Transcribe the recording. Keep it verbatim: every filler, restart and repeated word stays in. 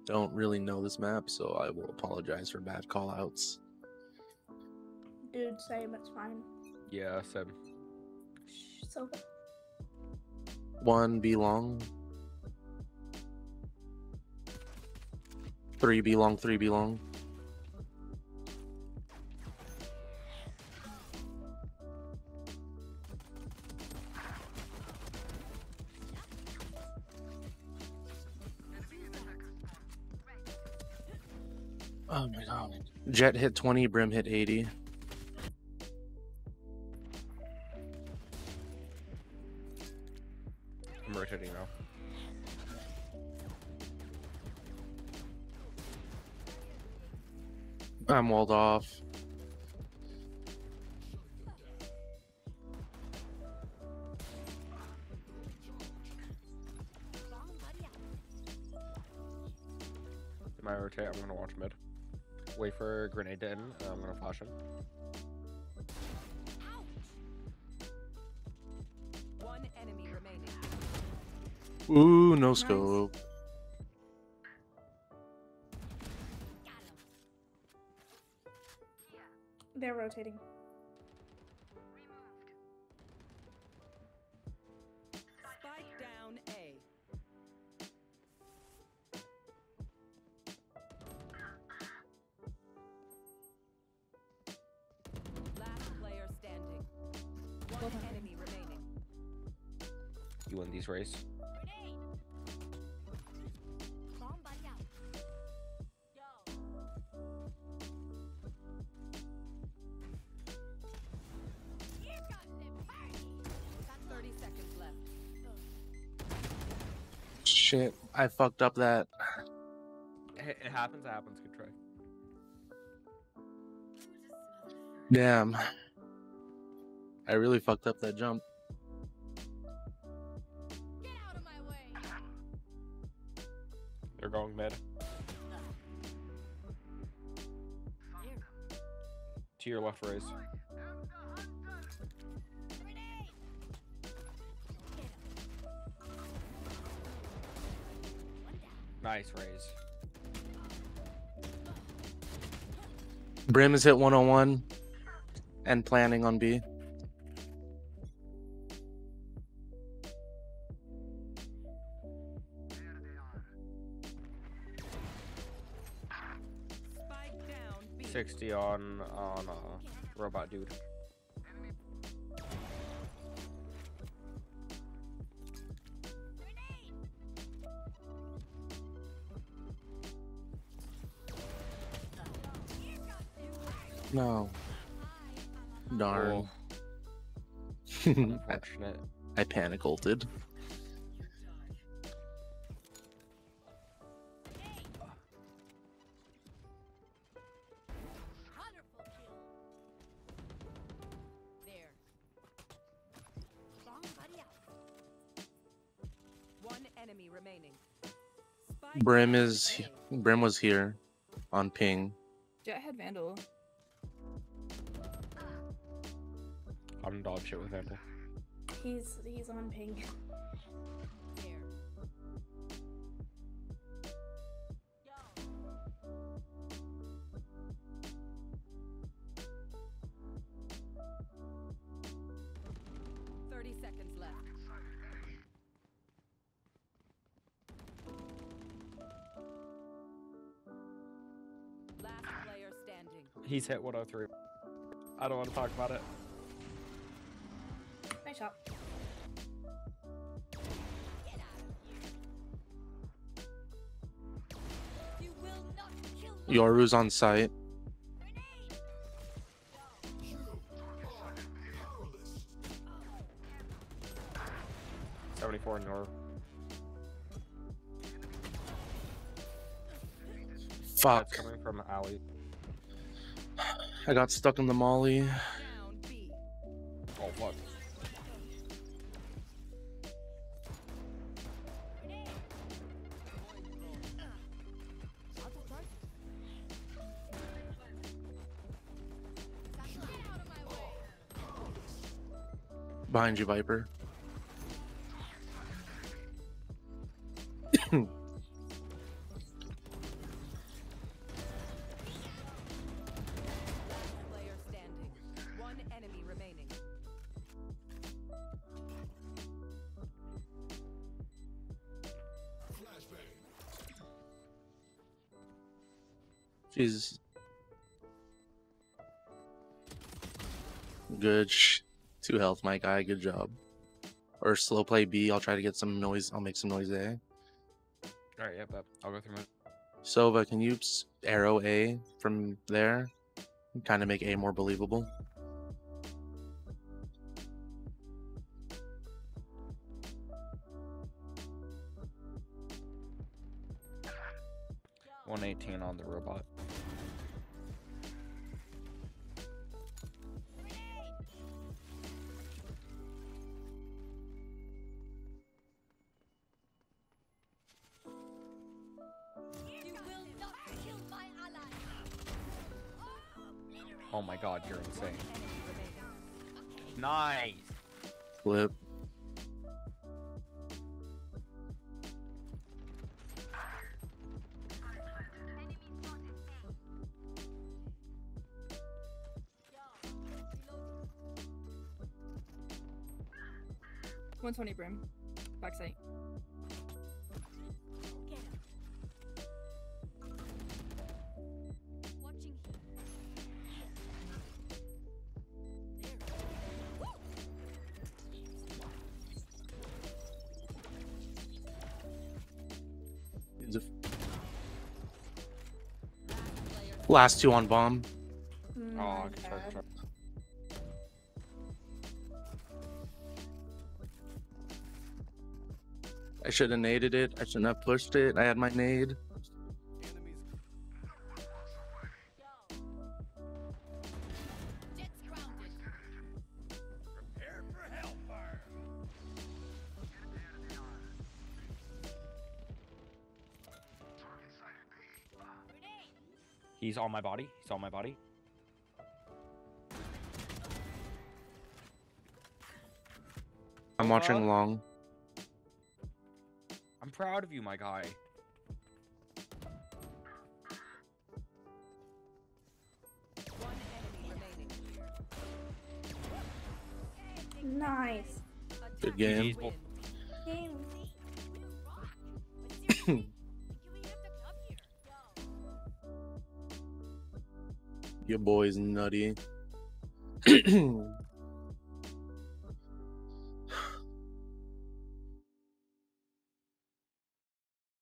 don't really know this map, so I will apologize for bad callouts. Dude, same, it's fine. Yeah, same. Shh, so One B long. Three B long, three B long. Oh my god. Jet hit twenty, Brim hit eighty. I'm rotating now. I'm walled off. Am I rotate? I'm gonna watch mid. Wait for a grenade to end, and I'm gonna flash him. One enemy remaining. Ooh, no Nice. scope. they're rotating. Spike down A. Last player standing. One Hold on. enemy remaining. You win these race. thirty seconds left. Shit, I fucked up that. It, it happens. It happens. Good try. Damn. I really fucked up that jump. Get out of my way. They're going mid. To your left, race. Nice raise. Brim is hit one oh one and planning on B. Spike down B. sixty on on uh, robot dude. No. Darn. I, Unfortunate. I panic ulted. There. One enemy remaining. Spike Brim down is A. Brim was here on ping. Jet had Vandal. I'm dog shit with Vandal. He's he's on ping. There. Thirty seconds left. Last player standing. He's hit one oh three. I don't want to talk about it. Nice shot. You will not kill me. Yoru's on site. seventy-four Nor. Fuck. That's coming from Ali. I got stuck in the molly. Down B. Oh fuck. Behind you, Viper. She's good. Shh. Two health, my guy. Good job. Or slow play B. I'll try to get some noise. I'll make some noise A. Alright, yeah, but I'll go through my. Sova, can you s- arrow A from there? Kind of make A more believable. one eighteen on the robot. You will not kill my ally. Oh my god, you're insane. Enemy remaining. Nice! Flip. one twenty Brim. Backside. Get him. Watching He's a- Last two on bomb. Mm, Oh, my good try, bad. good try. I should have naded it. I shouldn't have pushed it. I had my nade. Jets grounded. He's on my body. He's on my body. I'm watching Uh, long. I'm proud of you, my guy. One enemy remaining. Nice. Good game. Win. Game. Your boy's nutty.